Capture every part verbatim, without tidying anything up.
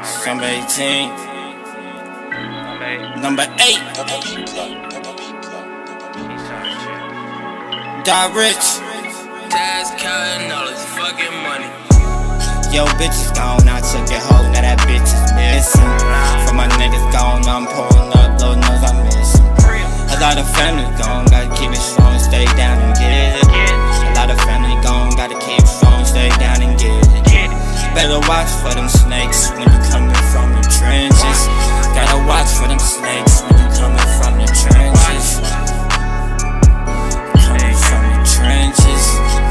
Number eighteen. Number eight. Die rich. Dad's counting all his fucking money. Yo, bitch is gone, I took it home, now that bitch is missing. For my niggas gone, I'm pulling up, Lord knows I miss him. A lot of family gone, gotta keep it strong, stay down and get it. A lot of family gone, gotta keep strong, stay down and get it. Better watch for them snakes when you coming from the trenches. Gotta watch for them snakes when you coming from the trenches. Coming from the trenches.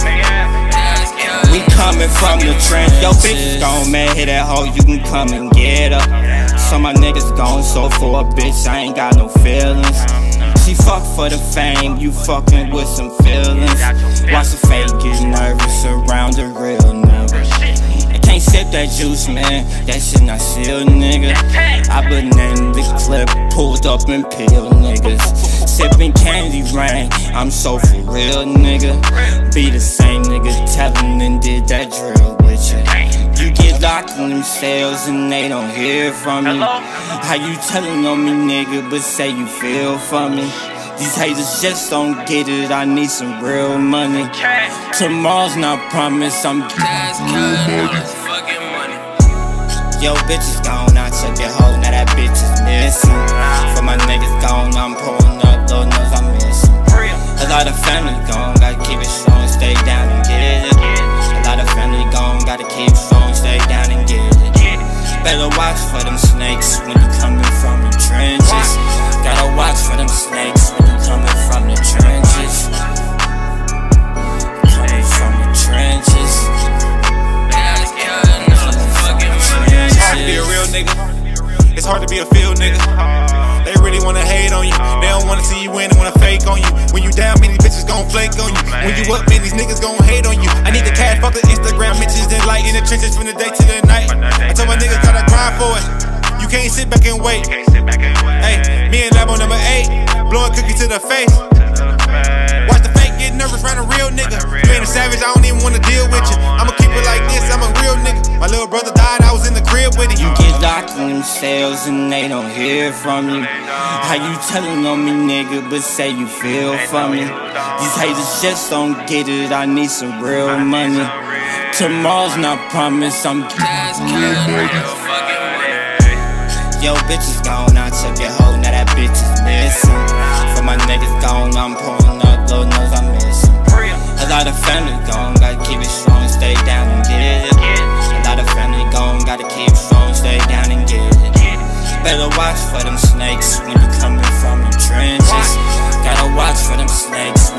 We coming from the trench. Yo, bitch is gone, man, hit that hoe, you can come and get her. So my niggas gone, so for a bitch, I ain't got no feelings. She fuck for the fame, you fucking with some feelings. Watch the fake get nervous around the real nigga. I can't sip that juice, man, that shit not seal, nigga. I been in the clip, pulled up and peeled niggas. Sipping candy rain, I'm so for real, nigga. Be the same nigga telling and did that drill with you. You get locked in them cells and they don't hear from me. How you telling on me, nigga, but say you feel for me? These haters just don't get it, I need some real money. Tomorrow's not promised, I'm Dad's counting all his fucking money. Yo, bitch is gone, I took it home, now that bitch is missing. For my niggas gone, I'm pulling up, Lord knows I miss him. A lot of family gone, gotta keep it strong, stay down and get it. A lot of family gone, gotta keep strong, stay down and get it. Better watch for them snakes when you coming from the trenches. Gotta watch for them snakes when you coming from the trenches. Coming from the trenches. Dad's counting all his fucking money. It's hard to be a real nigga. It's hard to be a field nigga. They really wanna hate on you. They don't wanna see you win and wanna fake on you. When you down, many bitches gon' flake on you. When you up, many niggas gon' hate on you. I need the cash, fuck the Instagram bitches and light in the trenches from the day to the night. I told my niggas gotta grind for it. You can't sit back and wait. Hey, me and Lambo number eight, blowing cookies to the face. Watch the fake get nervous around a real nigga. You ain't a savage, I don't even wanna deal with you. I'ma keep it like this, I'm a real nigga. My little brother died, I was in the crib with it. You get locked in them cells and they don't hear from you. How you telling on me, nigga, but say you feel for me? These haters just don't get it, I need some real money. Tomorrow's not promised, I'm Dad's counting all his fucking money. Yo, bitch is gone, I took it home, now that bitch is missing. For my niggas gone, I'm pulling up, Lord knows I miss him. A lot of family gone, gotta keep it strong, stay down and get it. A lot of family gone, gotta keep strong, stay down and get it. Better watch for them snakes when you coming from the trenches. Gotta watch for them snakes.